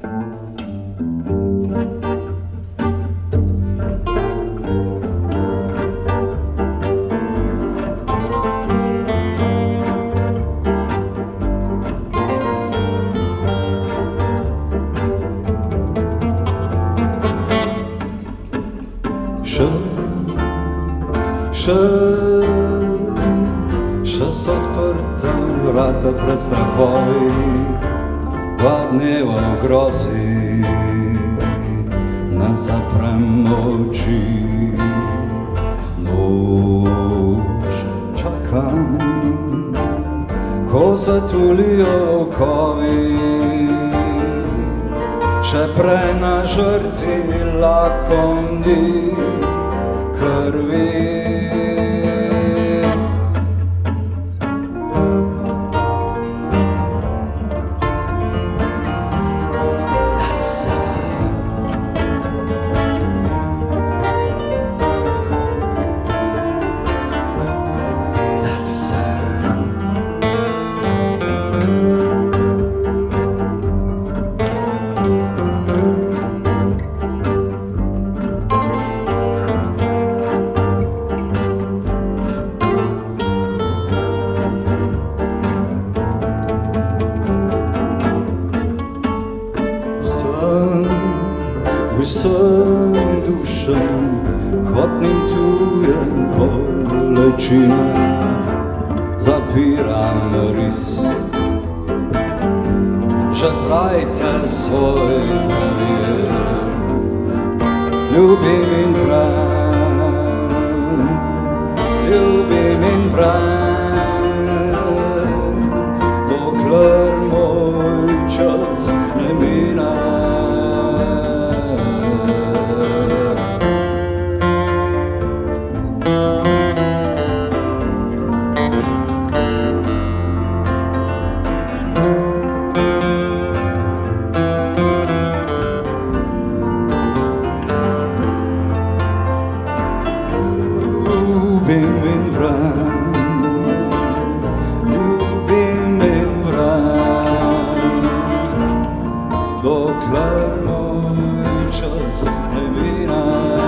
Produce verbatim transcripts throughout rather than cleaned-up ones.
Še so odprta vrata pred strahovi, dva dneva v grozi, ne zaprem oči. Noč čakam, ko zatulijo okovi, še prej na žrtvi lakomni krvi. Vsem dušam hotnim tuje bolečine, zapiram ris. Že pravite svoj verjem, ljubim in vrem, ljubim in vrem, dokler moj čas ne mine. Ljubim in vrem, ljubim in vrem, dokler moj čas ne mine.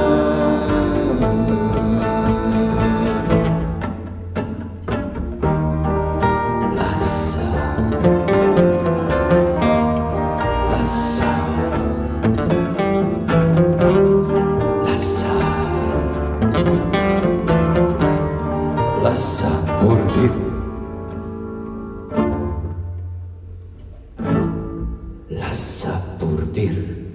Lasa, lasa, lasa, lasa por dir, lasa por dir.